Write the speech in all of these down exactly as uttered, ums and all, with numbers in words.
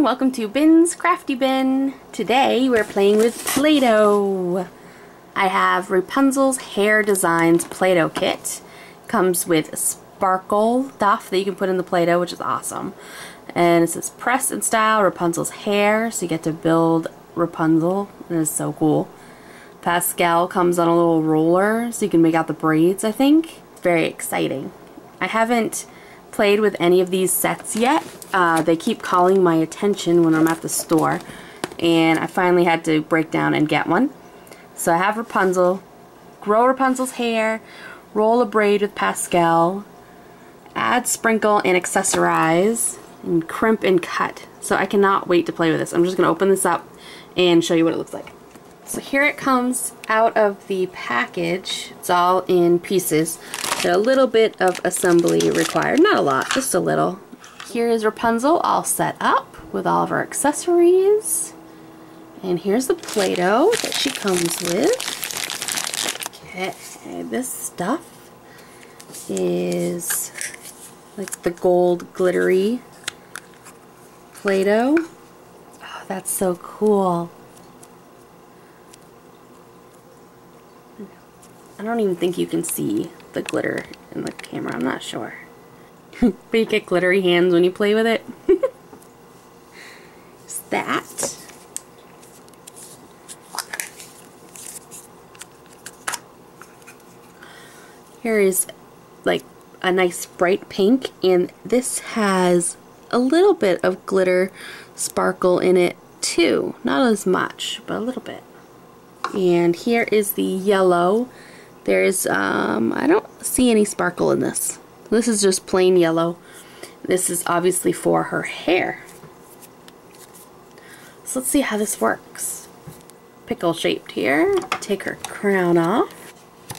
welcome to Bin's Crafty Bin. Today we're playing with Play-Doh. I have Rapunzel's Hair Designs Play-Doh kit. Comes with sparkle stuff that you can put in the Play-Doh, which is awesome. And it says press and style Rapunzel's hair, so you get to build Rapunzel. It is so cool. Pastel comes on a little roller, so you can make out the braids, I think. Very exciting. I haven't played with any of these sets yet. Uh, they keep calling my attention when I'm at the store, and I finally had to break down and get one. So I have Rapunzel, grow Rapunzel's hair, roll a braid with pastel, add sprinkle and accessorize, and crimp and cut. So I cannot wait to play with this. I'm just going to open this up and show you what it looks like. So here it comes out of the package. It's all in pieces. There's a little bit of assembly required. Not a lot, just a little. Here is Rapunzel all set up with all of her accessories. And here's the Play-Doh that she comes with. Okay, this stuff is like the gold glittery Play-Doh. Oh, that's so cool. I don't even think you can see the glitter in the camera, I'm not sure. But you get glittery hands when you play with it. It's that. Here is like a nice bright pink, and this has a little bit of glitter sparkle in it too. Not as much, but a little bit. And here is the yellow. There's, um, I don't see any sparkle in this. This is just plain yellow. This is obviously for her hair. So let's see how this works. Pickle shaped here. Take her crown off.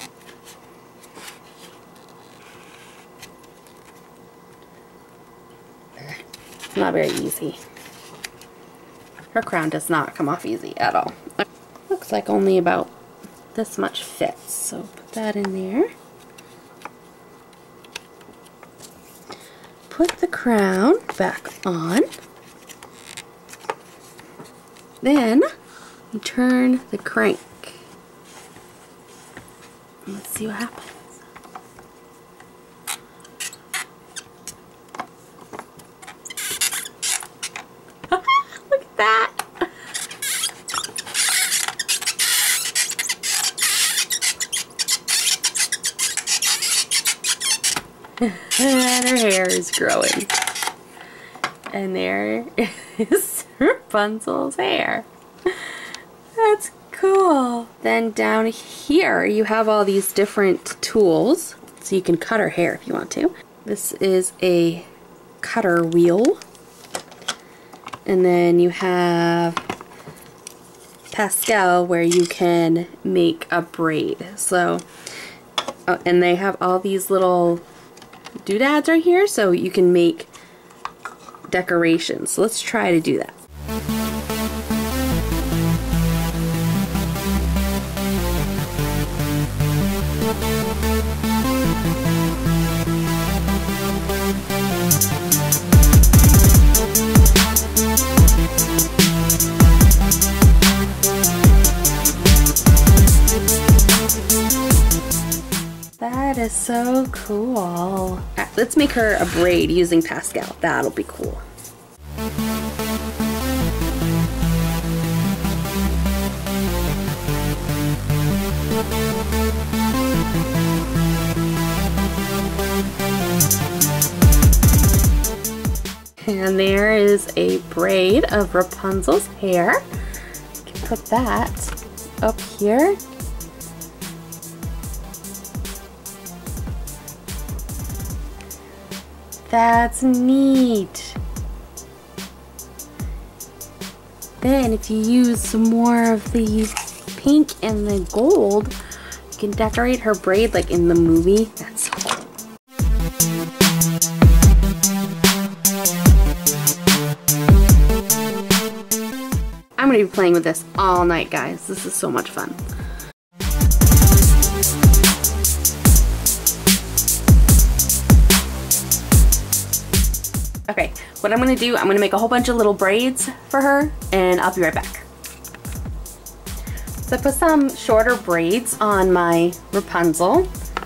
It's not very easy. Her crown does not come off easy at all. Looks like only about this much fits, so put that in there. Put the crown back on. Then you turn the crank. Let's see what happens. Look at that. And her hair is growing. And there is Rapunzel's hair. That's cool. Then down here you have all these different tools. So you can cut her hair if you want to. This is a cutter wheel. And then you have pastel where you can make a braid. So, oh, and they have all these little doodads right here, so you can make decorations. So let's try to do that. That is so cool. Right, let's make her a braid using pastel. That'll be cool. And there is a braid of Rapunzel's hair. You can put that up here. That's neat. Then if you use some more of the pink and the gold, you can decorate her braid like in the movie. That's so cool. I'm going to be playing with this all night, guys. This is so much fun. Okay, what I'm going to do, I'm going to make a whole bunch of little braids for her, and I'll be right back. So I put some shorter braids on my Rapunzel.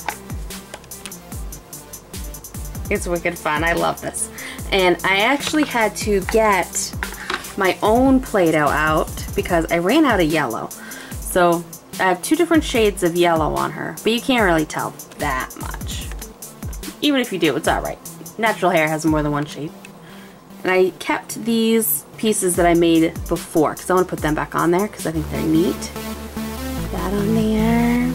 It's wicked fun. I love this. And I actually had to get my own Play-Doh out because I ran out of yellow. So I have two different shades of yellow on her, but you can't really tell that much. Even if you do, it's alright. Natural hair has more than one shade. And I kept these pieces that I made before because I want to put them back on there because I think they're neat. Put that on there.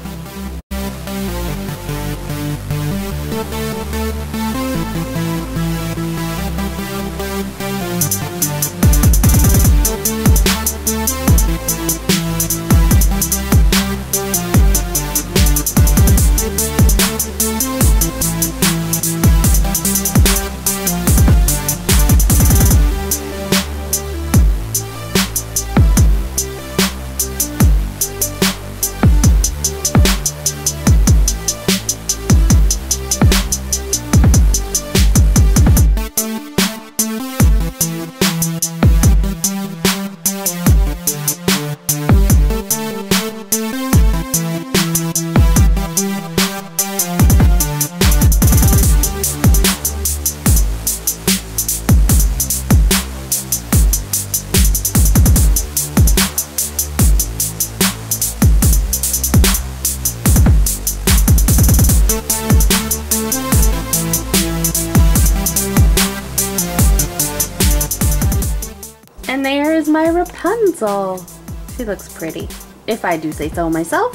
And there is my Rapunzel. She looks pretty, if I do say so myself.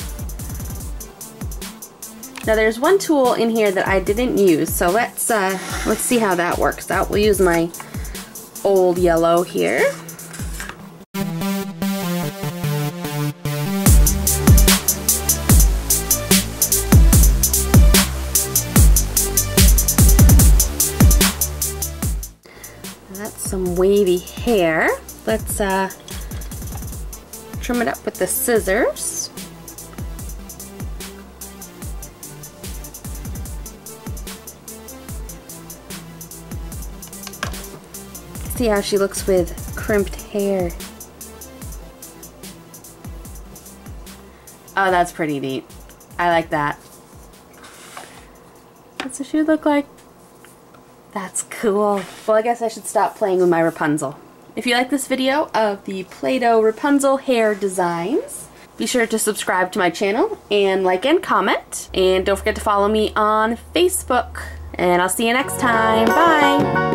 Now there's one tool in here that I didn't use, so let's uh, let's see how that works out. We'll use my old yellow here. That's some wavy hair. Let's uh, trim it up with the scissors. See how she looks with crimped hair. Oh, that's pretty neat. I like that. That's what she would look like. That's cool. Well, I guess I should stop playing with my Rapunzel. If you like this video of the Play-Doh Rapunzel hair designs, be sure to subscribe to my channel and like and comment. And don't forget to follow me on Facebook. And I'll see you next time. Bye!